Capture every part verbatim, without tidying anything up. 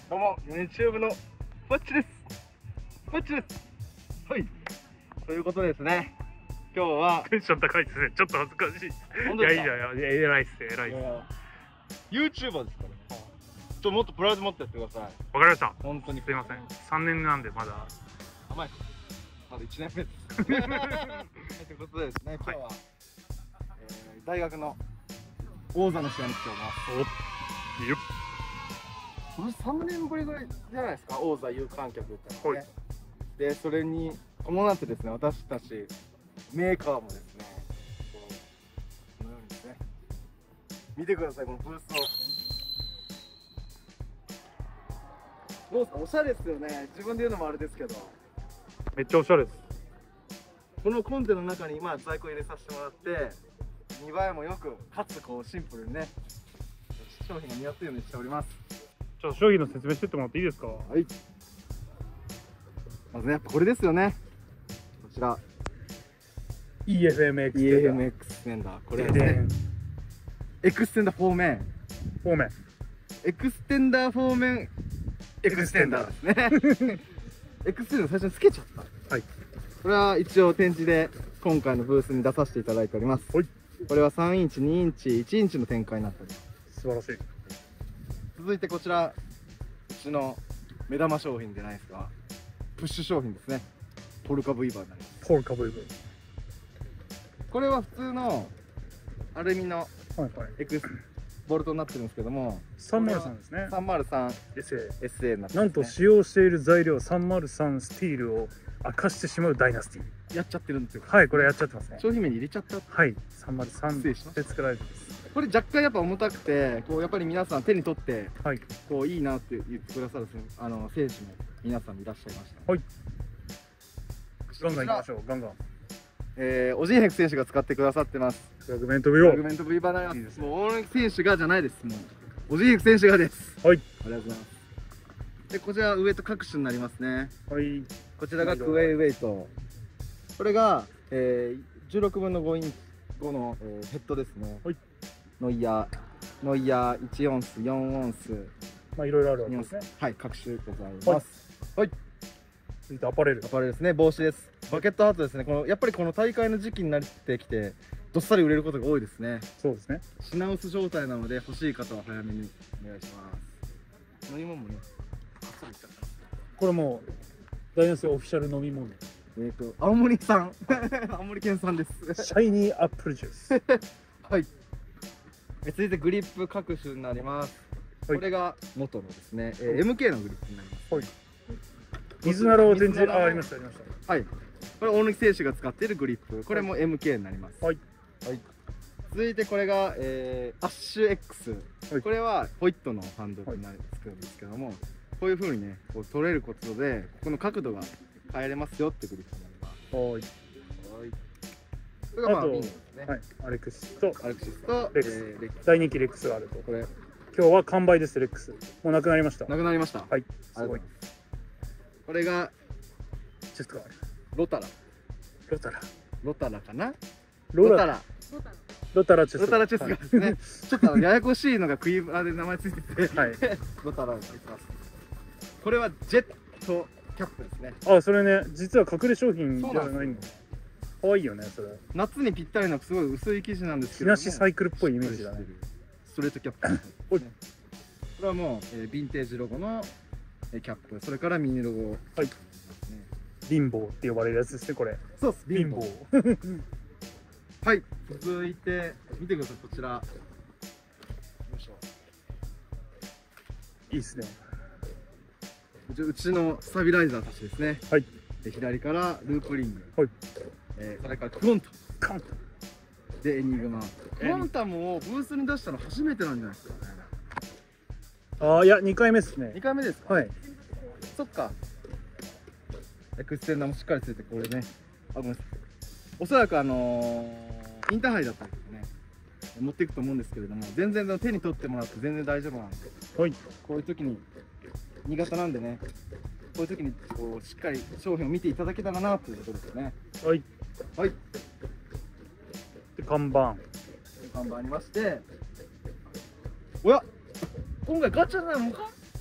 どうも、YouTube のぼっちです。ぼっちです。はい。ということですね。今日はテンション高いですね。ちょっと恥ずかしい。 本当ですか？ いやいやいや、偉いっすね、偉いっす。 YouTuber ですからね。ちょっともっとプライド持ってやってください。 わかりました。 本当にすいません。さんねんなんでまだ。 甘い。まだいちねんめです。ということでですね、今日は、はい、えー、大学の王座の試合に来ております。 お、いいよ。 これさんねんぶりぐらいじゃないですか、王座有観客ってのはね。 はい、 で、それに伴ってですね、私たちメーカーもですね、こうこのようにですね、見てください、このブースを。どうですか、おしゃれですよね。自分で言うのもあれですけど、 めっちゃおしゃれです。 このコンテの中にまあ在庫入れさせてもらって、見栄えもよく、かつこうシンプルにね、商品が似合ってるようにしております。 ちょっと商品の説明してってもらっていいですか？ はい。まずね、やっぱこれですよね。こちらイーエフエムエックスイーエフエムエックス エクステンダー。これですね、エクステンダーフォーメンフォーメンエクステンダーフォーメンエクステンダーですね。エクステンダー最初につけちゃった。はい。これは一応展示で今回のブースに出させていただいております。はい。これはさんインチ、にインチ、いちインチの展開になっております。 素晴らしい。 続いてこちら、うちの目玉商品じゃないですか。プッシュ商品ですね。ポルカ V バーになります。 ポルカ V バー。 これは普通のアルミのエクスボルトになってるんですけども、 さんまるさんですね。 さんまるさんエスエーエスエー になってますね。 なんと使用している材料さんまるさんスティールを明かしてしまうダイナスティー。 やっちゃってるんですよ。 はい、これやっちゃってますね。 商品名に入れちゃった。 はい、さんまるさんで失礼しま作られてます。 これ若干やっぱ重たくて、こうやっぱり皆さん手に取って、 はい、 こういいなって言ってくださるあの選手も皆さんいらっしゃいました。 はい。ガンガンいきましょう。ガンガン。 えー、オジンヘク選手が使ってくださってます。 フラグメント V を。 フラグメント V バーナーです。もう大貫選手がじゃないです。もうオジンヘク選手がです。 はい。 ありがとうございます。で、こちらウエイト各種になりますね。 はい。 こちらがクエイウェイト。これが、えー、じゅうろくぶんのごインチごの、えー、ヘッドですね。はい。ノイヤー、ノイヤーいちオンス、よんオンス。 まあいろいろあるわけですね。 はい、各種ございます。はい。 続いてアパレル。 アパレルですね。帽子です。バケットハートですね。このやっぱりこの大会の時期になってきて、どっさり売れることが多いですね。 そうですね。 品薄状態なので欲しい方は早めにお願いします。飲み物もね。 これもうダイナスティオフィシャル飲み物。 えっと青森産、青森県産です。 シャイニーアップルジュース。 はい。続いてグリップ各種になります。これが元のですね、えー、エムケー のグリップになります。はい。 水なろを展示、あ、ありましたありました。 はい。これ大貫選手が使っているグリップ。これも エムケー になります。はい。はい。続いてこれが、えー、アッシュ X。はい、これはホイットのハンドルになる作るんですけども、こういう風にね、こう取れることでここの角度が変えれますよってグリップになります。はい。はい。これがまあミニですね。はい。アレクシスとアレクシスとレックス。えー、レックス大人気レックスがあると。これ今日は完売です。レックス。もうなくなりました。なくなりました。はい。すごい。これがちょっとロタラ。ロタラ。ロタラかな。ロタラ。ロタラチェス。ロタラチェスがですね。ちょっとややこしいのがクイーで名前ついてて、はい。ロタラがついてます。これはジェットキャップですね。あ、それね、実は隠れ商品じゃないの。可愛いよね、それ。夏にぴったりなすごい薄い生地なんですけど。日なしサイクルっぽいイメージだね。ストレートキャップ。これはもうヴィンテージロゴのキャップ、それからミニロゴ。はい。リンボーって呼ばれるやつですね、これ。そうです、リンボー。はい、続いて見てください、こちら。よいしょ。いいですね。うちのスタビライザーたちですね。はい。左からループリング。はい。えー、それからクロンタ。クロンタ。でエニグマ。クロンタもブースに出したの初めてなんじゃないですかね。ああ、いや、にかいめですね。にかいめですか。はい。そっか。エクステンダーもしっかりついて、これね。あ、ごめんなさい。おそらくあのー、インターハイだったりとかね、持っていくと思うんですけれども、全然手に取ってもらって全然大丈夫なんで、はい。こういう時に、新潟なんでね、こういう時にこうしっかり商品を見ていただけたらなということですよね。はい。はい。で、看板。看板ありまして、おや、今回ガチャなのか？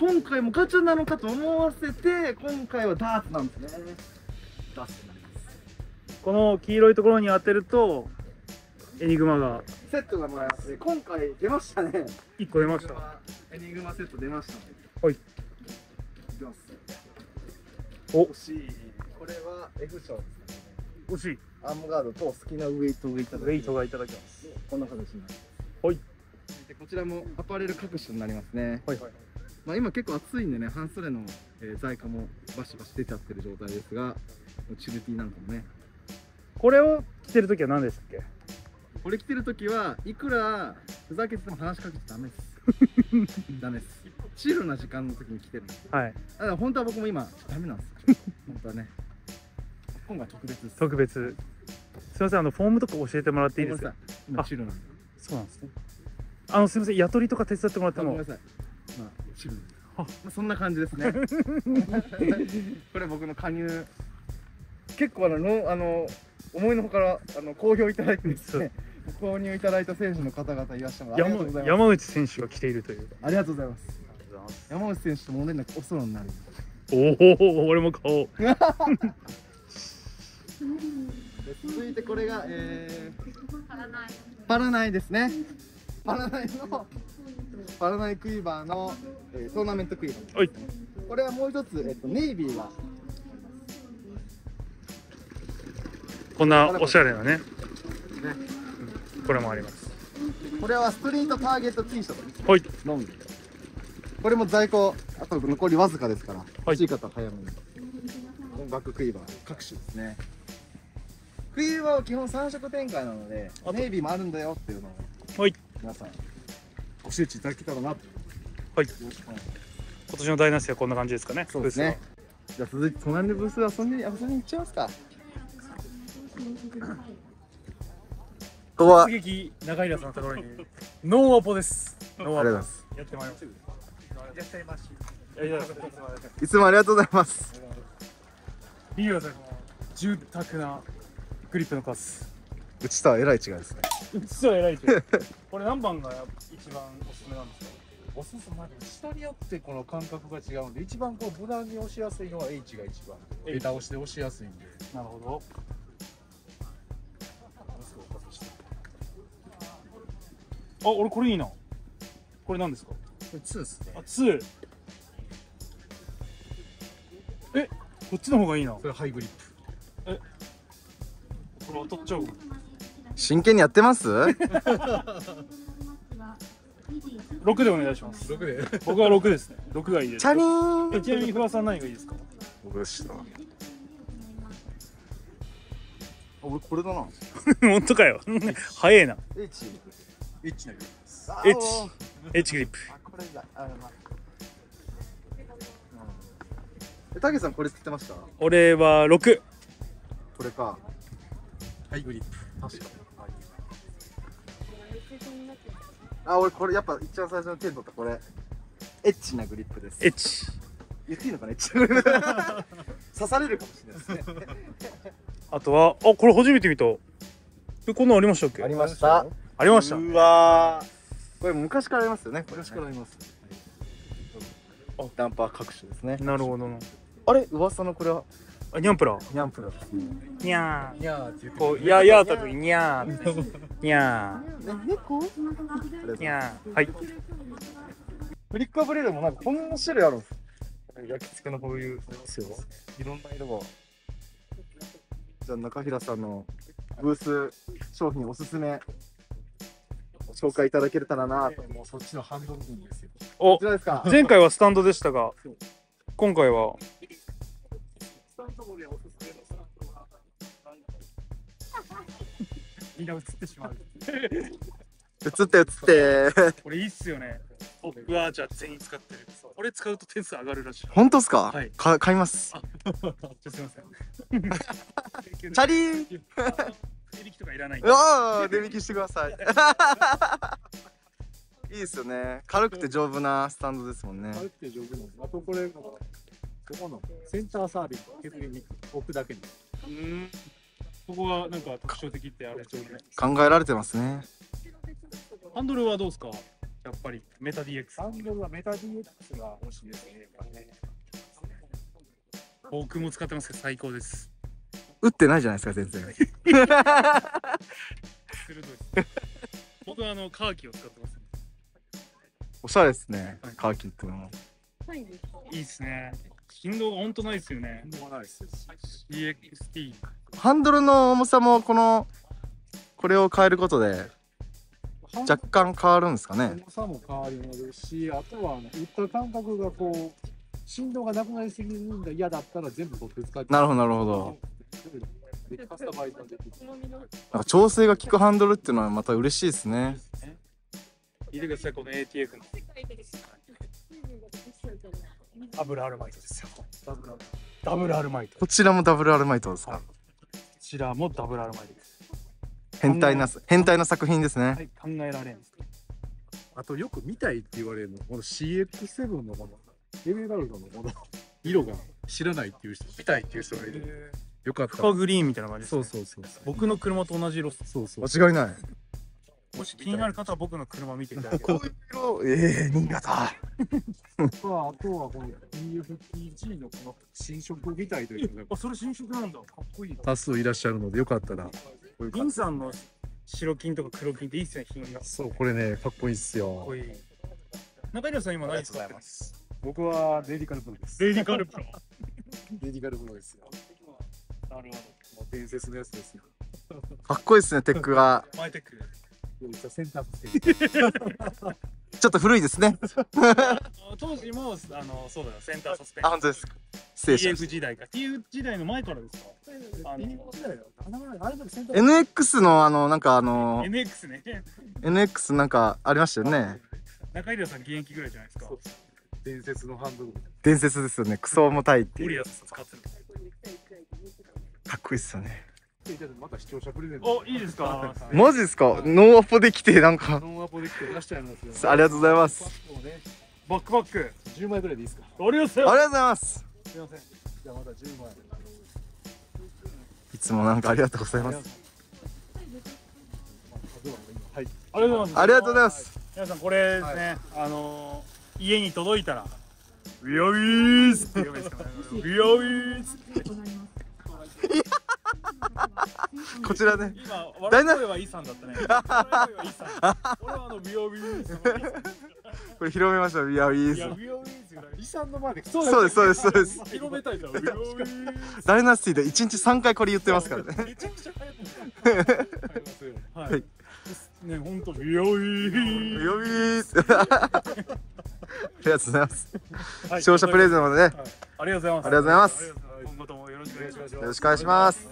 今回もガチャなのかと思わせて、今回はダーツなんですね。ダーツになります。 この黄色いところに当てるとエニグマがセットがもらえますね。今回出ましたね。 いっこ出ました。 エニグマセット出ましたね。 はい。 いきます。 お、 欲しい。これは F 賞ですね。 惜しい。 アームガードと好きなウェイトがいただきます。 ウェイトがいただきます。 こんな形になります。 はい。 でこちらもアパレル各種になりますね。 はいはい。 まあ今結構暑いんでね、半袖の、えー、在庫もバシバシ出ちゃってる状態ですが、チルティなんかもね。 これを着てるときは何でしたっけ？ これ着てるときはいくらふざけてても話しかけちゃダメです。ダメです。チルな時間の時に着てるんです。 はい。 だから本当は僕も今ダメなんですよ。本当はね。今回特別です。 特別。すみません、あのフォームとか教えてもらっていいですか？ 今チルなんで。 そうなんですね。あのすみません、雇りとか手伝ってもらっても。 ごめんなさい。まあチルなんで。まあそんな感じですね。これ僕の加入。結構あののあの思いのほからあの好評いただいてですね。購入いただいた選手の方々いらっしゃいます。 山山内選手が来ているという。 ありがとうございます。山内選手ともれなくおそろになる。 おお、俺も買おう。 続いてこれが、えー、パラナイパラナイですね。パラナイのパラナイクイーバーの、えー、トーナメントクイーバー、 はい、 これはもう一つ、えっと、ネイビーがこんなおしゃれなね、ね、これもあります。 これはストリートターゲット T シャツです。 はい、 ロング。これも在庫あと残りわずかですから、はい、欲しい方は早めに。バッククイーバー各種ですね。クイーバーは基本さん色展開なので、ネイビーもあるんだよっていうのを、はい、皆さんご周知いただけたらなと。 はい。今年のダイナスティはこんな感じですかね。 そうですね。じゃあ続いて隣のブース遊んで遊びに行っちゃいますか。ここは突撃長平さんのところにノーアポです。ノーアポ。ありがとうございます。やってまいります。いらっしゃいまし。 いつもありがとうございます。 見てください。住宅なグリップの数。 うちとはえらい違いですね。 うちとはえらい違い。これ何番が一番おすすめなんですか？ おすすめ、下によってこの感覚が違うので、一番こう無難に押しやすいのは H が一番。ベタ押しで押しやすいんで。 なるほど。あ、俺これいいな。これ何ですか？これツーですね。 あ、ツー。え、こっちの方がいいな。 それハイグリップ。 え、これ当たっちゃう。 真剣にやってます？ ろくでお願いします。 ろくで。 僕はろくですね。ろくがいいです。 チャリーン。 ちなみに不破さん何がいいですか？ 僕でした。俺これだな。 本当かよ。早えな。 H。 H のグリップです。 H。H グリップ。 これだ。あ、まあ。え、たけさんこれつってました？ 俺はろく。 これか。 ハイグリップ。確かに。 あ、俺これやっぱ一番最初の点取ったこれ。エッチなグリップです。 H。 言っていいのかな、エッチなグリップ。刺されるかもしれないですね。 あとは、あ、これ初めて見た。え、こんなんありましたっけ？ ありました。 ありました。 うわー。これ昔からありますよね。 昔からあります。 あ、ダンパー各種ですね。 なるほどな。 あれ、噂のこれは。 あ、ニャンプラー。 ニャンプラーですね。 ニャー。 ニャーって言って。 こう、ややーた時にニャーって。ニャー。 猫？ ニャー。はい。 フリックアブレールもなんかこんな種類あるんです。焼き付けのこういうですよ。いろんな色が。じゃあ中平さんのブース商品おすすめ紹介いただけたらなと。 もうそっちのハンドル部分ですよ。 お、 こちらですか。 前回はスタンドでしたが、今回は。 スタンドでおすすめのスタンドはみんな映ってしまう。 映って映って。 これいいっすよね。僕はじゃあ全員使ってる。これ使うと点数上がるらしい。 本当ですか？ はい。 か買います。 じゃあすみません。 チャリーン。 値引きとかいらない。 うわー、値引きしてください。いいですよね。軽くて丈夫なスタンドですもんね。 軽くて丈夫なんです。あとこれここのセンターサービス削りに置くだけに。 うん。ここがなんか特徴的ってあれですよね。 考えられてますね。 ハンドルはどうですか？ やっぱりメタ ディーエックス。 ハンドルはメタ ディーエックスが欲しいですね。やっぱね。 僕も使ってますけど最高です。 打ってないじゃないですか全然。 鋭いです。僕はあのカーキを使ってます。 おしゃれですね、はい、カーキっていうのもいいですね。振動が本当ないですよね。 振動がないですよ。 シーエックスティー。 ハンドルの重さもこのこれを変えることで若干変わるんですかね。 重さも変わりますし、あとは打った感覚がこう振動がなくなりすぎるんが嫌だったら全部取って使って。 なるほどなるほど。 カスタマイズできる。 なんか調整が効くハンドルっていうのはまた嬉しいですね。 見てください、この エーティーエフ のダブルアルマイトですよ。ダブルダブルアルマイト。 こちらもダブルアルマイトですか。 こちらもダブルアルマイトです。 変態な変態な作品ですね。はい、 考えられん。 あとよく見たいって言われるのこの シーエックスセブン のもの、エメラルドのもの、色が知らないっていう人、見たいっていう人がいる。よかった。 深グリーンみたいな感じです、ね。 そうそうそう。 僕の車と同じ色。 そうそう。 間違いない。 もし気になる方は僕の車を見ていただけこういう色、ええー、新潟。 あとはこの イーエフティージー のこの新色みたいというのが、 あ、それ新色なんだ。かっこいい。 多数いらっしゃるのでよかったら。 銀さんの白金とか黒金っていいっすね、品が。 そう、これね、かっこいいっすよ。 かっこいい。中平さん今何使ってます？ 僕はレディカルプロです。 レディカルプロ。 レディカルプロですよ。 なるほど。 もう伝説のやつですよ。 かっこいいですね、テックが。 マイテック。 センターとしてちょっと古いですね。 当時もあのそうだよ、センターサスペン。 あ、本当ですか。失礼しました。 ティーエフ 時代か。ティーエフ 時代の前からですか。あのエヌエックス のあのなんかあのエヌエックス ね。 エヌエックス なんかありましたよね。 中平さん現役ぐらいじゃないですか。 伝説のハンドル。 伝説ですよね。クソ重たいっていう。 ゴリアス使ってる。 かっこいいっすよね。 また視聴者プレゼント。お、いいですか。 マジですか。ノーアポで来てなんか。 ノーアポで来て出しちゃいますよ。 ありがとうございます。 バックバックじゅうまいぐらいでいいですか。 ありがとうございます。 ありがとうございます。 すみません。じゃあまたじゅうまい。 いつもなんかありがとうございます。 はい。ありがとうございます。 ありがとうございます。 皆さんこれですね。あの家に届いたら。ウィアウィーズって言うんですかね。ウィアウィーズ。 こちらね。 今笑い声はイさんだったね。笑い声はイさん。俺はあのウィアウィーズ。 これ広めましょう。ウィアウィーズ。 いやウィアウィーズがイさんの前で。 そうですそうですそうです。 広めたいから。ウィアウィーズ。 ダイナスティで一日三回これ言ってますからね。 めちゃくちゃ流行ってます。はい。ね、本当ウィアウィーズ。 ウィアウィーズ。ありがとうございます。視聴者プレゼントまでね。 ありがとうございます。 ありがとうございます。 今後ともよろしくお願いします。 よろしくお願いします。